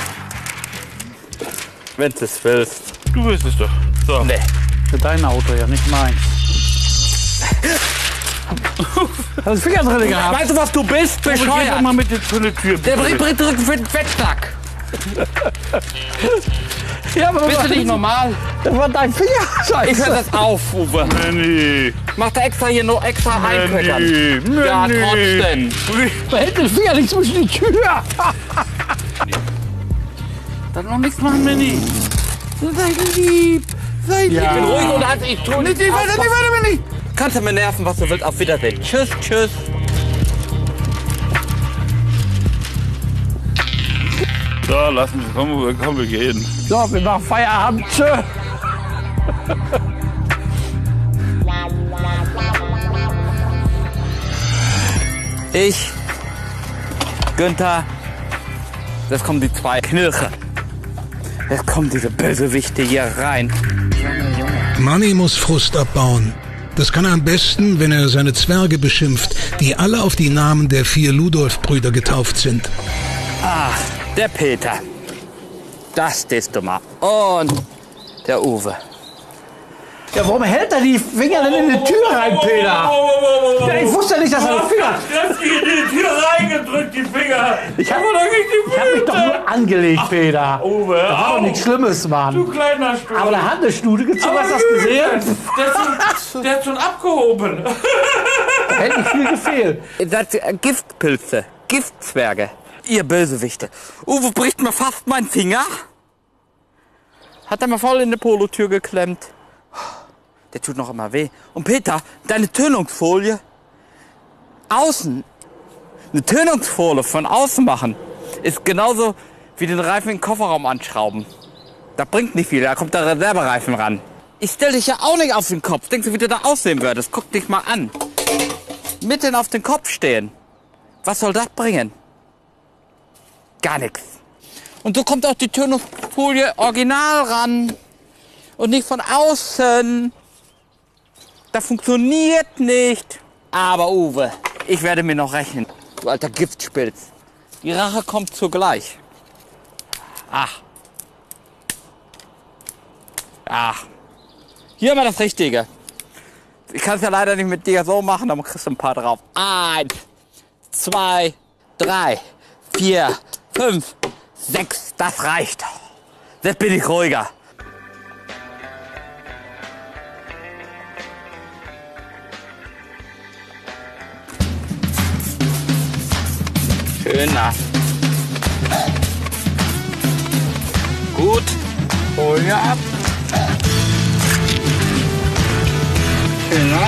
Wenn du es willst. Du willst es doch. So. Nee. Für dein Auto, ja, nicht meins. Hast du Finger drin gehabt? Weißt du, was du bist? Geh doch Bescheuert. mal mit der Tür. Tür Der bringt bringt Rücken für den Fettsack. Ja, aber Bist du nicht normal? Das war dein Finger. Ich höre das auf, Uwe. Manni, Mach da extra hier noch extra einköchern. Manni, Ja, Manni. trotzdem. Behält den Finger nicht zwischen die Tür. Dann noch nichts machen, Manni. Sei lieb. Sei lieb. Ich bin ruhig und halt ich tu Nicht, nicht weiter, nicht weiter, Manni. Kannst du mir nerven, was du willst. Auf Wiedersehen. Tschüss, tschüss. So, lass mich. Komm, Uwe, komm, wir gehen. So, wir machen Feierabend. Tschö. Ich, Günther, jetzt kommen die zwei Knirche. Jetzt kommen diese Bösewichte hier rein. Manni muss Frust abbauen. Das kann er am besten, wenn er seine Zwerge beschimpft, die alle auf die Namen der vier Ludolf-Brüder getauft sind. Ach, der Peter. Das bist du mal. Und der Uwe. Ja, warum hält er die Finger denn in die Tür rein, Peter? Ja, ich wusste nicht, dass er die Finger... Kräftig in die Tür reingedrückt, die Finger. Ich hab, Aber da ging die ich hab mich doch nur angelegt, Peter. Uwe, Das war au. doch nichts Schlimmes, Du Mann. kleiner Stuhl. Aber der hat eine Stute gezogen, hast du das gesehen? Der hat schon, der hat schon abgehoben. Da hätte nicht viel gefehlt. Das sind Giftpilze, Giftzwerge. Ihr Bösewichte. Uwe bricht mir fast meinen Finger. Hat er mir voll in die Polotür geklemmt. Der tut noch immer weh. Und Peter, deine Tönungsfolie. Außen. Eine Tönungsfolie von außen machen. Ist genauso wie den Reifen in den Kofferraum anschrauben. Das bringt nicht viel, da kommt der Reservereifen ran. Ich stell dich ja auch nicht auf den Kopf. Denkst du, wie du da aussehen würdest? Guck dich mal an. Mitten auf den Kopf stehen. Was soll das bringen? Gar nichts. Und so kommt auch die Tönungsfolie original ran. Und nicht von außen. Das funktioniert nicht. Aber Uwe, ich werde mir noch rechnen. Du alter Giftspilz. Die Rache kommt zugleich. Ach. Ach. Hier mal das Richtige. Ich kann es ja leider nicht mit dir so machen, aber kriegst du ein paar drauf. Eins, zwei, drei, vier, fünf, sechs. Das reicht. Jetzt bin ich ruhiger. Schön nass. Gut. Folie ab. Schön nass.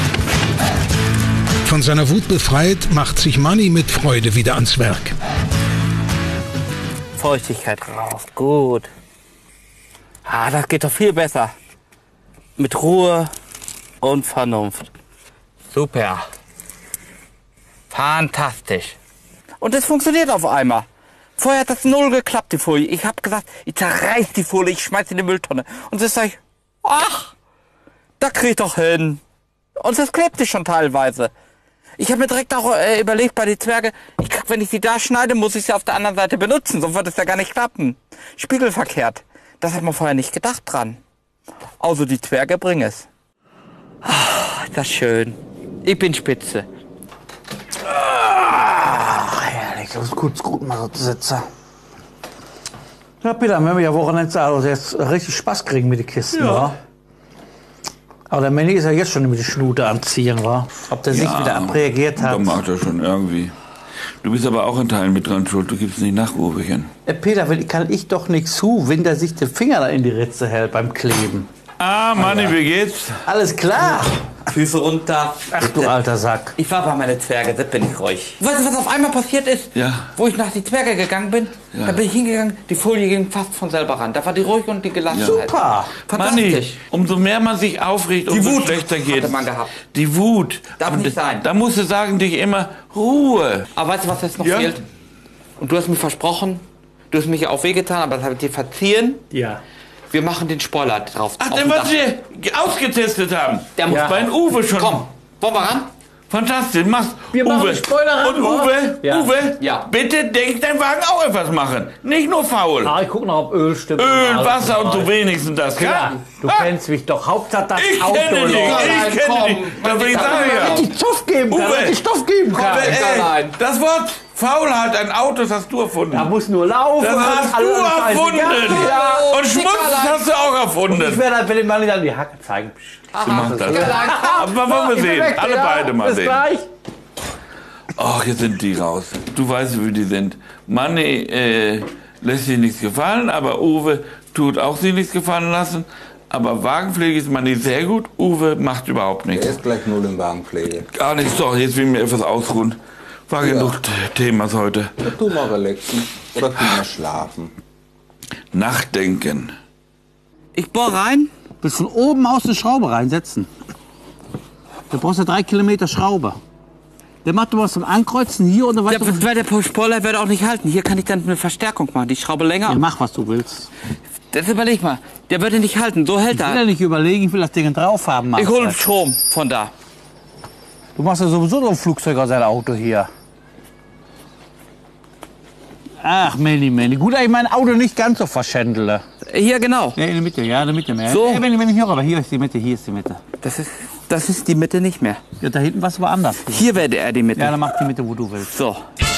Von seiner Wut befreit, macht sich Manni mit Freude wieder ans Werk. Feuchtigkeit raus. Gut. Ah, das geht doch viel besser. Mit Ruhe und Vernunft. Super. Fantastisch. Und das funktioniert auf einmal. Vorher hat das null geklappt, die Folie. Ich habe gesagt, ich zerreiß die Folie, ich schmeiß in die Mülltonne. Und das sag ich, ach, da krieg ich doch hin. Und das klebte schon teilweise. Ich habe mir direkt auch äh, überlegt bei den Zwerge, ich, wenn ich sie da schneide, muss ich sie auf der anderen Seite benutzen, sonst wird es ja gar nicht klappen. Spiegelverkehrt. Das hat man vorher nicht gedacht dran. Also die Zwerge bringen es. Ach, das ist schön. Ich bin spitze. Ach, herrlich, das ist gut, gut mal so zu sitzen. Ja, Peter, wenn wir ja Wochenende also jetzt richtig Spaß kriegen mit den Kisten, ja. Wa? Aber der Manny ist ja jetzt schon mit der Schnute anziehen, wa? Ob der ja, sich wieder abreagiert hat. Da macht er schon irgendwie. Du bist aber auch in Teilen mit dran schuld, du gibst nicht nach, Uwechen. Äh, Peter, will, kann ich doch nichts zu, wenn der sich den Finger da in die Ritze hält beim Kleben. Ah, Manni, ja. Wie geht's? Alles klar. Füße runter. Ach du alter Sack. Ich war bei meinen Zwerge, das bin ich ruhig. Weißt du, was auf einmal passiert ist? Ja. Wo ich nach die Zwerge gegangen bin, ja. Da bin ich hingegangen, die Folie ging fast von selber ran. Da war die ruhig und die gelassen. Ja. Super. Manni, umso mehr man sich aufregt, umso Wut schlechter geht. Hatte man gehabt. Die Wut. Darf und nicht sein. Da musst du sagen dich immer, Ruhe. Aber weißt du, was jetzt noch ja. fehlt? Und du hast mir versprochen, du hast mich ja auch wehgetan, aber das habe ich dir verziehen. Ja. Wir machen den Spoiler drauf. Ach, den, was wir ausgetestet haben. Der muss ja. Bei Uwe schon. Komm, wollen wir ran? Fantastisch, machst wir Uwe. Machen Spoiler ran, und Uwe, ja. Uwe, ja. bitte denk dein Wagen auch etwas machen. Nicht nur faul. Ah, ich guck noch, ob Öl stimmt. Öl, Wasser und so wenigstens das. Ja. Du ah. kennst mich doch. Hauptsache das ich Auto. Kenne dich, ich kenne dich. Da will ich sagen, ja. Wenn ich Stoff geben kann, wenn ich Stoff geben kann. Ey, das Wort Faulheit an Autos hast du erfunden. Da muss nur laufen. Das hast du erfunden. Ja. Und Schmutz hast du auch erfunden. Und ich werde halt, wenn den Mann dann die Hacke zeigen. Du machst das. Aber wollen wir sehen. Alle beide mal sehen. Bis gleich. Ach, jetzt sind die raus. Du weißt, wie die sind. Manni äh, lässt sich nichts gefallen, aber Uwe tut auch sich nichts gefallen lassen. Aber Wagenpflege ist Manni sehr gut. Uwe macht überhaupt nichts. Er ist gleich null in Wagenpflege. Gar nichts. Doch, jetzt will ich mir etwas ausruhen. War ja. genug Themas heute. Ja, tu mal relaxen. Oder tu mal schlafen. Nachdenken. Ich bohr rein. Bis von oben aus eine Schraube reinsetzen. Du brauchst ja drei Kilometer Schraube. Der macht du was zum Ankreuzen hier und dann weiter. Der, der Spoiler wird auch nicht halten. Hier kann ich dann eine Verstärkung machen. Die Schraube länger. Ja, mach, was du willst. Das überleg mal. Der würde nicht halten. So hält ich er. Ich will ja nicht überlegen, ich will das Ding drauf haben. Ich hole Strom von da. Du machst ja sowieso so ein Flugzeug aus deinem Auto hier. Ach, Manny, Manny. Gut, dass ich mein Auto nicht ganz so verschändele. Hier, genau. Ja, in der Mitte, ja, in der Mitte mehr. So. Ja, wenn ich nicht höre, aber hier ist die Mitte, hier ist die Mitte. Das ist, das ist die Mitte nicht mehr. Ja, da hinten was war anders. Hier wäre er die Mitte. Ja, dann mach die Mitte, wo du willst. So.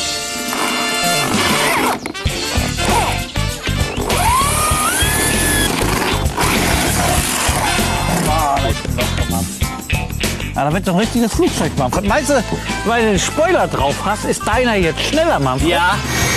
Ja, da wird so ein richtiges Flugzeug, Mann. Meinst du, weil du den Spoiler drauf hast, ist deiner jetzt schneller, Mann? Ja.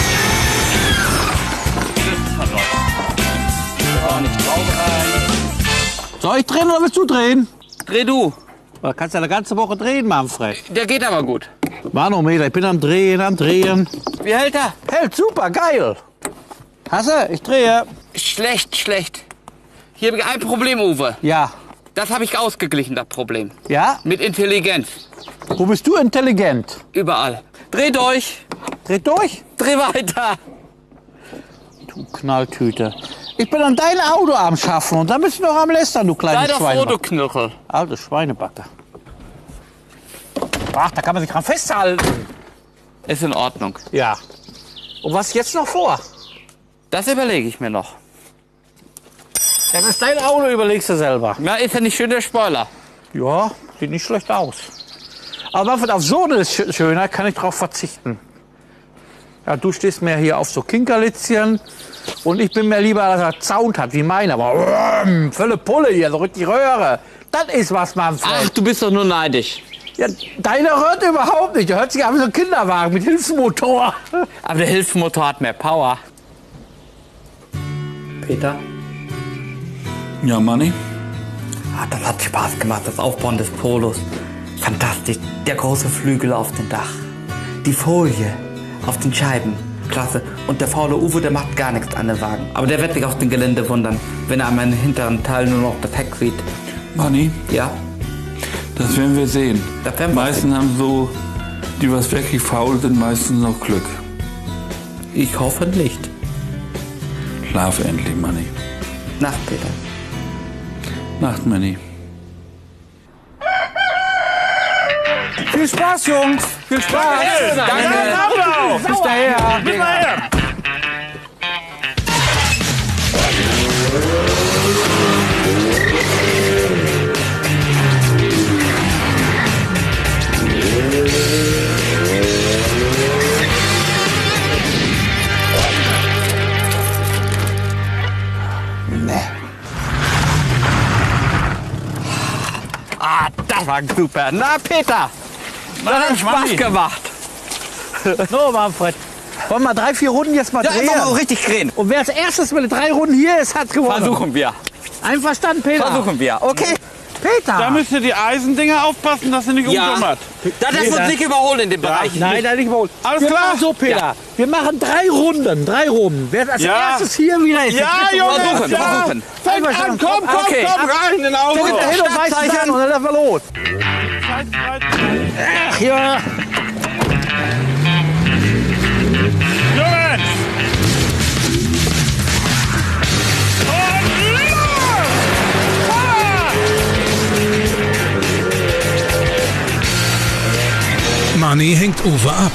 Soll ich drehen oder willst du drehen? Dreh du. Da kannst du ja eine ganze Woche drehen, Manfred. Der geht aber gut. Manometer, ich bin am Drehen, am Drehen. Wie hält er? Hält super, geil. Hast du? Ich drehe. Schlecht, schlecht. Hier habe ich ein Problem, Uwe. Ja. Das habe ich ausgeglichen, das Problem. Ja? Mit Intelligenz. Wo bist du intelligent? Überall. Dreh durch. Dreh durch? Dreh weiter. Du Knalltüte. Ich bin an dein Auto am Schaffen und dann bist du noch am Lästern, du kleines Sei doch Schweinebacke. froh, du Knirchel. Alte Schweinebacke. Ach, da kann man sich dran festhalten. Ist in Ordnung. Ja. Und was jetzt noch vor? Das überlege ich mir noch. Ja, das ist dein Auto, überlegst du selber. Na, ist ja nicht schön der Spoiler. Ja, sieht nicht schlecht aus. Aber Manfred, auf so eine Schönheit kann ich drauf verzichten. Ja, du stehst mehr hier auf so Kinkerlitzchen und ich bin mir lieber, dass er Sound hat wie meiner. Aber ähm, volle Pulle hier, so richtig Röhre. Das ist was, Manfred. Ach, du bist doch nur neidisch. Ja, deine hört überhaupt nicht. Der hört sich an wie so ein Kinderwagen mit Hilfsmotor. Aber der Hilfsmotor hat mehr Power. Peter? Ja, Manni? Ah, das hat Spaß gemacht, das Aufbauen des Polos. Fantastisch. Der große Flügel auf dem Dach. Die Folie auf den Scheiben. Klasse. Und der faule Uwe, der macht gar nichts an den Wagen. Aber der wird sich auf dem Gelände wundern, wenn er an meinen hinteren Teil nur noch das Heck sieht. Manni, Ja? das werden wir sehen. Das werden wir Meistens haben so, die was wirklich faul sind, meistens noch Glück. Ich hoffe nicht. Schlaf endlich, Manni. Nacht, Peter. Nacht, Manni. Viel Spaß, Jungs. Viel Spaß. Danke. Bis daher. Bis daher. Ah, das war super. Na, Peter, das hat Spaß gemacht. So, Manfred. Wollen wir drei, vier Runden jetzt mal Ja, drehen? einfach mal richtig drehen. Und wer als erstes mit den drei Runden hier ist, hat gewonnen. Versuchen wir. Einverstanden, Peter? Versuchen wir. Okay. Peter! Da müsst ihr die Eisendinger aufpassen, dass ihr nicht umdummert. Da darf uns nicht überholen in dem Bereich. Nein, nein, nicht wohl. Alles wir klar? machen so, Peter. Ja. Wir machen drei Runden. Drei Runden. Wer als Ja. erstes hier wieder ist. Ja, der Junge, Versuchen, ja. versuchen. Fängt an, komm, komm, Okay. komm, rein in den Auto. gibt da hin und weiß es an und dann darf er los. Ach ja. Jungs! Und los! Ah! Manni hängt Uwe ab.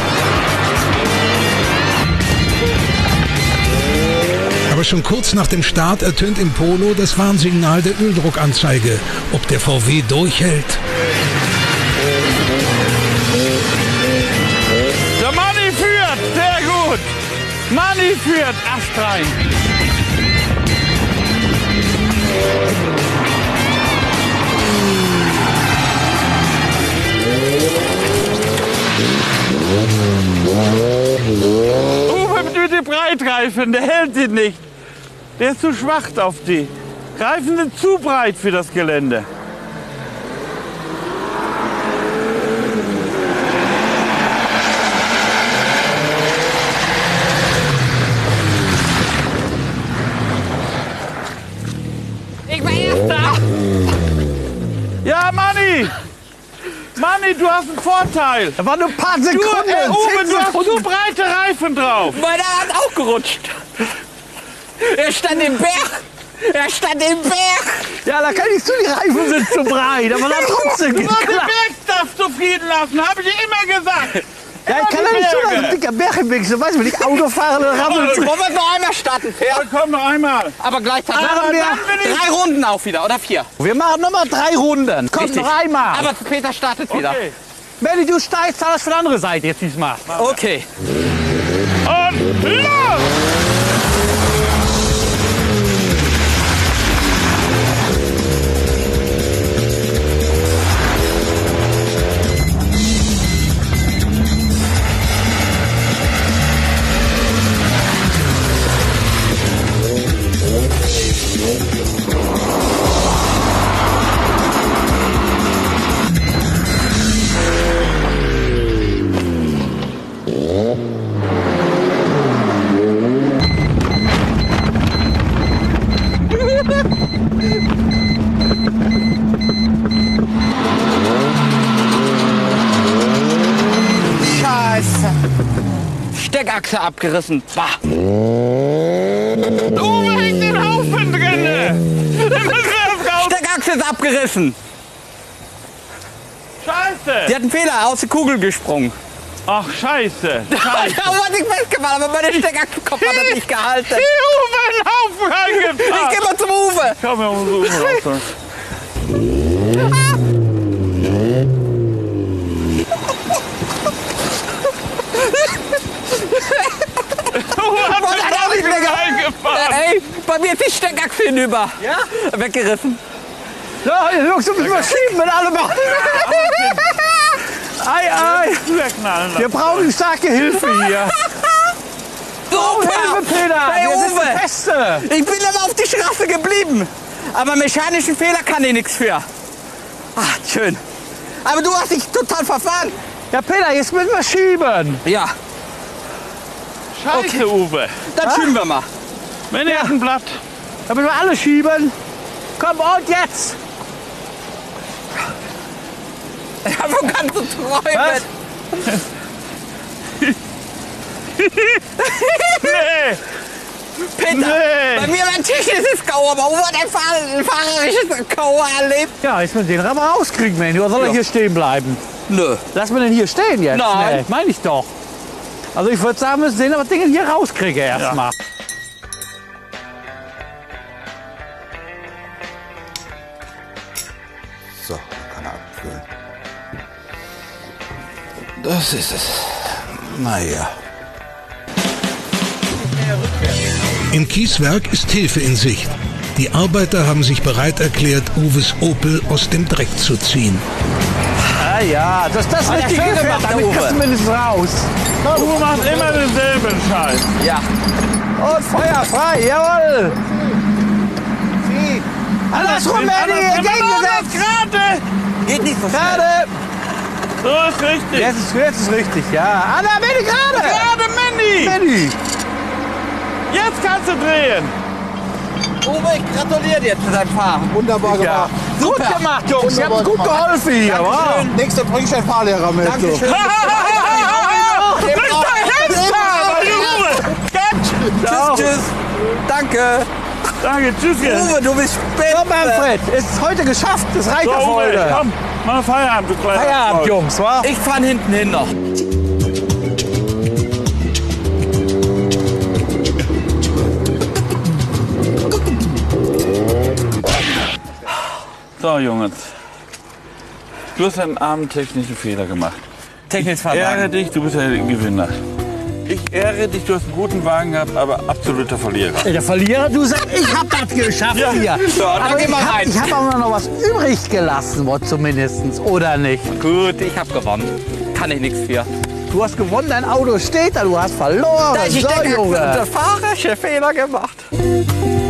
Aber schon kurz nach dem Start ertönt im Polo das Warnsignal der Öldruckanzeige, ob der V W durchhält. Der Manni führt, sehr gut. Manni führt, astrein. Uwe mit den Breitreifen, der hält sie nicht. Der ist zu schwach auf die. Reifen sind zu breit für das Gelände. Ich war Erster. Ja, Manni! Manni, du hast einen Vorteil. Da waren nur ein paar Du, Sekunden. äh, Uwe, zehn du hast Sekunden. so breite Reifen drauf. Meiner hat auch gerutscht. Er stand im Berg. Er stand im Berg. Ja, da kann ich zu, die Reifen sind zu breit. Aber dann trotzdem Du sollst den geklappt. Berg darfst zufrieden lassen, habe ich dir immer gesagt. Ja, ich kann Immer doch nicht die so, dass Berge. ein dicker Berg im Weg ist. Du weißt, wenn ich Auto fahre, dann rammelt es. Wollen wir noch einmal starten, Ja, Per? komm noch einmal. Aber gleichzeitig. Aber wir- dann bin ich... Drei Runden auch wieder, oder vier? Wir machen nochmal drei Runden. Kommt Richtig. noch einmal. Aber Peter startet wieder. Okay. Melli, du steigst, zahlst für die andere Seite jetzt diesmal. Okay. Und los! Scheiße. Steckachse abgerissen. Bah. Uwe hängt den Haufen drinne. Wir müssen das raus. Steckachse ist abgerissen. Scheiße. Die hat einen Fehler aus der Kugel gesprungen. Ach, scheiße. Da war ich festgemacht, aber meine Steckachsenkopf hat das nicht gehalten. Die Uwe einen Haufen Ich reingefahren. geh mal zum Uwe. Komm, wir müssen Uwe raus. Uwe hat Boah, den das hab ich mir Haufen ge- reingefahren. Ey, bei mir ist die Steckachse hinüber. Ja? Weggerissen. So, Jungs, du musst mal schieben mit allem. Ei, ei. Wegknallen Wir lassen. brauchen starke Hilfe hier. Oh, Hilfe, Peter. Hey, Wir sind Uwe. der Beste. Ich bin aber auf die Straße geblieben. Aber mechanischen Fehler kann ich nichts für. Ach, schön. Aber du hast dich total verfahren. Ja, Peter, jetzt müssen wir schieben. Ja. Scheiße, Uwe. Dann schieben wir mal. Wenn ihr ein Blatt. Da müssen wir alle schieben. Komm, und jetzt! Ja, wo kannst du träumen? Nee. Peter, Nee. bei mir mein technisches Kau, aber Uwe hat ein fahr- fahrerisches Kau erlebt. Ja, jetzt müssen wir den aber rauskriegen, Mensch. Oder soll er Ja. hier stehen bleiben? Nö. Lass mal den hier stehen jetzt. Nein. Nee, meine ich doch. Also ich würde sagen, wir müssen den aber Dinge hier rauskriegen erstmal. So, kann er abfüllen. Das ist es. Naja. Im Kieswerk ist Hilfe in Sicht. Die Arbeiter haben sich bereit erklärt, Uwes Opel aus dem Dreck zu ziehen. Ah ja, das ist das Hat er richtige schön Gefährt, gemacht, der damit Uwe. kannst du mindestens raus. Uwe macht immer denselben Scheiß. Ja. Und Feuer frei, jawohl. Andersrum, Manny, entgegengesetzt. Gerade. Geht nicht so schnell. Gerade. So ist richtig. Jetzt ist, jetzt ist richtig, ja. Anna, Manny, gerade. Gerade, Mandy. Manny. Jetzt kannst du drehen. Uwe, ich gratuliere dir zu deinem Fahren. Wunderbar Ja. gemacht. Gut gemacht, Jungs. Ihr habt uns gut Wunderbar geholfen hier. Wow. Dankeschön. Nächster bringe ich einen Fahrlehrer mit. Dankeschön. So. Richter Hensler, Uwe. Tschüss, tschüss. Danke. Danke, tschüss. jetzt. Uwe, du bist spät. So, Manfred, ist heute geschafft. Das reicht So, auf Uwe, heute. komm, mach Feierabend, du kleiner Feierabend, Freund. Jungs, wa? Ich fahr hinten hin noch. So, Jungs. Du hast einen armen technischen Fehler gemacht. Technisches Ich ärgere Versagen. dich, du bist der Gewinner. Ich ärgere dich, du hast einen guten Wagen gehabt, aber absoluter Verlierer. Ey, der Verlierer, du sagst, ich hab das geschafft Ja. hier. So, dann aber geh ich mal hab, rein. ich hab aber noch was übrig gelassen, wo zumindest, oder nicht? Gut, ich hab gewonnen. Kann ich nichts für. Du hast gewonnen, dein Auto steht da, du hast verloren. Ich so, denke, Junge. der fahrerische Fehler gemacht.